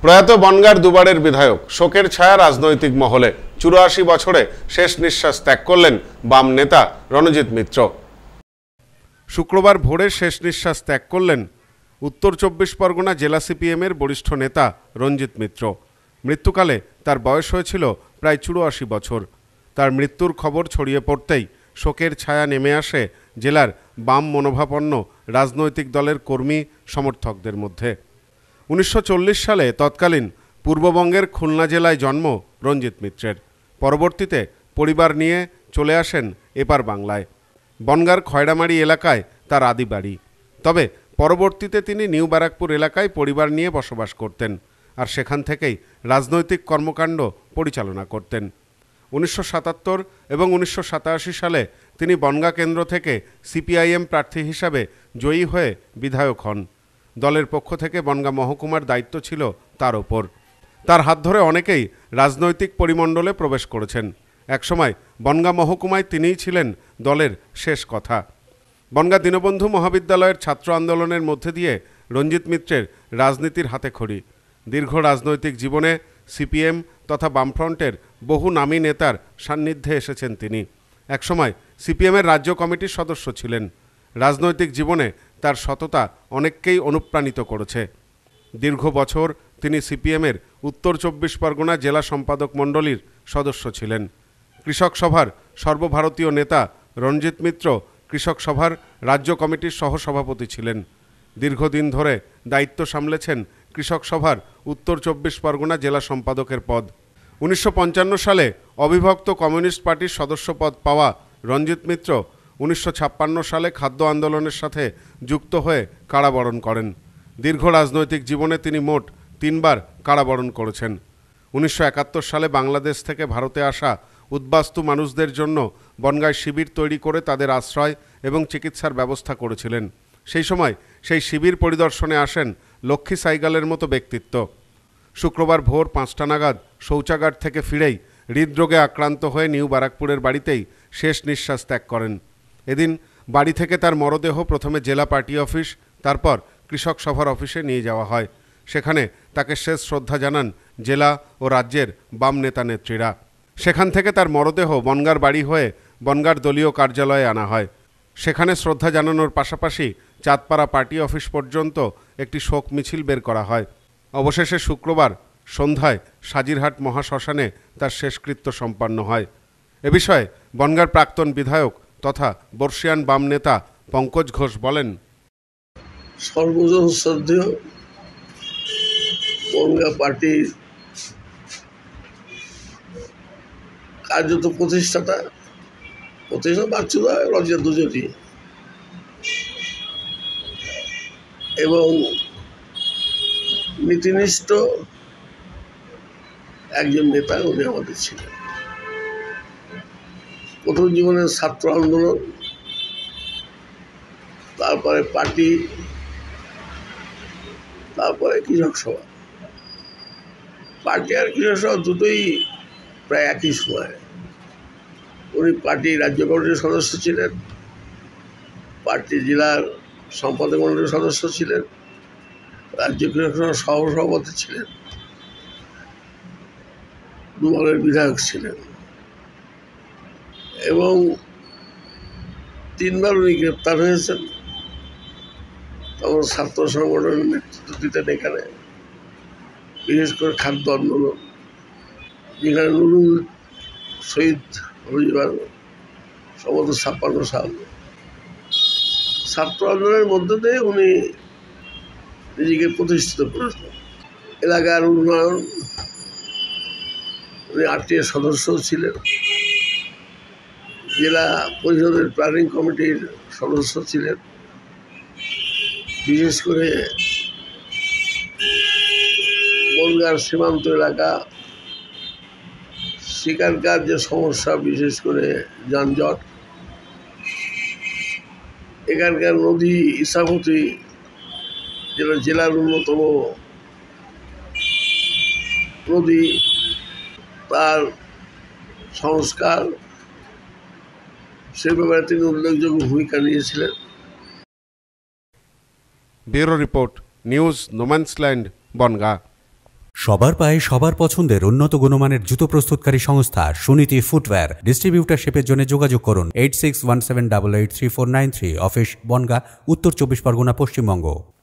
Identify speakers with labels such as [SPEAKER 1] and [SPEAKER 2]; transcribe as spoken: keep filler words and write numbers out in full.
[SPEAKER 1] প্রয়াত বনগাঁর দুবারের বিধায়ক, শোকের ছায়া রাজনৈতিক মহলে। চুরাশি বছরে শেষ নিঃশ্বাস ত্যাগ করলেন বাম নেতা রণজিৎ মিত্র। শুক্রবার ভোরে শেষ নিঃশ্বাস ত্যাগ করলেন উত্তর চব্বিশ পরগনা জেলা সিপিএমের বরিষ্ঠ নেতা রণজিৎ মিত্র। মৃত্যুকালে তার বয়স হয়েছিল প্রায় চুরাশি বছর। তার মৃত্যুর খবর ছড়িয়ে পড়তেই শোকের ছায়া নেমে আসে জেলার বাম মনোভাবাপন্ন রাজনৈতিক দলের কর্মী সমর্থকদের মধ্যে। উনিশশো চল্লিশ সালে তৎকালীন পূর্ববঙ্গের খুলনা জেলায় জন্ম রণজিৎ মিত্রের। পরবর্তীতে পরিবার নিয়ে চলে আসেন এপার বাংলায়। বনগাঁর খয়রামারি এলাকায় তার আদি বাড়ি। তবে পরবর্তীতে তিনি নিউ ব্যারাকপুর এলাকায় পরিবার নিয়ে বসবাস করতেন, আর সেখান থেকেই রাজনৈতিক কর্মকাণ্ড পরিচালনা করতেন। উনিশশো সাতাত্তর এবং উনিশশো সাতাশি সালে তিনি বনগাঁ কেন্দ্র থেকে সিপিআইএম প্রার্থী হিসাবে জয়ী হয়ে বিধায়ক হন। দলের পক্ষ থেকে বনগাঁ মহকুমার দায়িত্ব ছিল তার ওপর। তার হাত ধরে অনেকেই রাজনৈতিক পরিমণ্ডলে প্রবেশ করেছেন। একসময় বনগাঁ মহকুমায় তিনিই ছিলেন দলের শেষ কথা। বনগাঁ দীনবন্ধু মহাবিদ্যালয়ের ছাত্র আন্দোলনের মধ্যে দিয়ে রণজিৎ মিত্রের রাজনীতির হাতেখড়ি। দীর্ঘ রাজনৈতিক জীবনে সিপিএম তথা বামফ্রন্টের বহু নামী নেতার সান্নিধ্যে এসেছেন তিনি। একসময় সিপিএমের রাজ্য কমিটির সদস্য ছিলেন। রাজনৈতিক জীবনে তার সততা অনেককেই অনুপ্রাণিত করেছে। দীর্ঘ বছর তিনি সিপিএমের উত্তর চব্বিশ পরগনা জেলা সম্পাদক মণ্ডলীর সদস্য ছিলেন। কৃষক সভার সর্বভারতীয় নেতা রণজিৎ মিত্র কৃষক সভার রাজ্য কমিটির সহসভাপতি ছিলেন। দীর্ঘদিন ধরে দায়িত্ব সামলেছেন কৃষক সভার উত্তর চব্বিশ পরগনা জেলা সম্পাদকের পদ। উনিশশো পঞ্চান্ন সালে অবিভক্ত কমিউনিস্ট পার্টির সদস্য পদ পাওয়া রণজিৎ মিত্র উনিশশো ছাপ্পান্ন সালে খাদ্য আন্দোলনের সাথে যুক্ত হয়ে কারাবরণ করেন। দীর্ঘ রাজনৈতিক জীবনে তিনি মোট তিনবার কারাবরণ করেছেন। উনিশশো একাত্তর সালে বাংলাদেশ থেকে ভারতে আসা উদ্বাস্তু মানুষদের জন্য বনগাঁয় শিবির তৈরি করে তাদের আশ্রয় এবং চিকিৎসার ব্যবস্থা করেছিলেন। সেই সময় সেই শিবির পরিদর্শনে আসেন লক্ষ্মী সাইগালের মতো ব্যক্তিত্ব। শুক্রবার ভোর পাঁচটা নাগাদ শৌচাগার থেকে ফিরেই হৃদরোগে আক্রান্ত হয়ে নিউ ব্যারাকপুরের বাড়িতেই শেষ নিঃশ্বাস ত্যাগ করেন। এদিন বাড়ি থেকে তার মরদেহ প্রথমে জেলা পার্টি অফিস, তারপর কৃষক সভার অফিসে নিয়ে যাওয়া হয়। সেখানে তাকে শেষ শ্রদ্ধা জানান জেলা ও রাজ্যের বাম নেতা নেত্রীরা। সেখান থেকে তার মরদেহ বনগাঁর বাড়ি হয়ে বনগাঁর দলীয় কার্যালয়ে আনা হয়। সেখানে শ্রদ্ধা জানানোর পাশাপাশি চাঁদপাড়া পার্টি অফিস পর্যন্ত একটি শোক মিছিল বের করা হয়। অবশেষে শুক্রবার সন্ধ্যায় সাজিরহাট মহাশ্মশানে তার শেষকৃত্য সম্পন্ন হয়। এ বিষয়ে বনগাঁর প্রাক্তন বিধায়ক তথা বর্ষিয়ান বাম নেতা পঙ্কজ ঘোষ বলেন,
[SPEAKER 2] সর্বজন শ্রদ্ধেয় বনগাঁ পার্টির কার্যত প্রতিষ্ঠাতা প্রতিষ্ঠা বাচ্চুদ রঞ্জিত দুজনই এবং নীতিনিষ্ঠ একজন নেতা উনি আমাদের ছিলেন। প্রথম জীবনের ছাত্র আন্দোলন, তারপরে পার্টি, তারপরে কৃষক সভা। পার্টি আর কৃষক সভা দুটোই প্রায় একই সময়। উনি পার্টি রাজ্য কমিটির সদস্য ছিলেন, পার্টি জেলার সম্পাদক মণ্ডলীর সদস্য ছিলেন, রাজ্য কৃষক সভার সহসভাপতি ছিলেন, দুবারের বিধায়ক ছিলেন এবং তিনবার উনি গ্রেপ্তার হয়েছেন। তখন ছাত্র সংগঠনের নেতৃত্ব দিতেন এখানে, বিশেষ করে খাদ্য আন্দোলন, যেখানে নুরুল শহীদ রবিবার সম্ভবত ছাপ্পান্ন সাল। ছাত্র আন্দোলনের মধ্যে দিয়ে উনি নিজেকে প্রতিষ্ঠিত করেছেন। এলাকার উন্নয়ন, উনি আরটিএ সদস্যও ছিলেন, জেলা পরিষদের প্ল্যানিং কমিটির সদস্য ছিলেন। বিশেষ করে বনগাঁর সীমান্ত এলাকা, সেখানকার যে সমস্যা, বিশেষ করে যানজট, এখানকার নদী ইসামতি যেটা জেলার অন্যতম নদী, তার সংস্কার, সে ব্যাপারে তিনি উল্লেখযোগ্য ভূমিকা নিয়েছিলেন।
[SPEAKER 1] Bureau report, news no man's land, Bangaon.
[SPEAKER 3] সবার পায়ে সবার পছন্দের উন্নত গুণমানের জুতো প্রস্তুতকারী সংস্থা সুনীতি ফুটওয়্যার। ডিস্ট্রিবিউটারশিপের জন্য যোগাযোগ করুন eight six one seven double eight three four nine three. Office Bangaon, উত্তর চব্বিশ পরগনা, পশ্চিমবঙ্গ।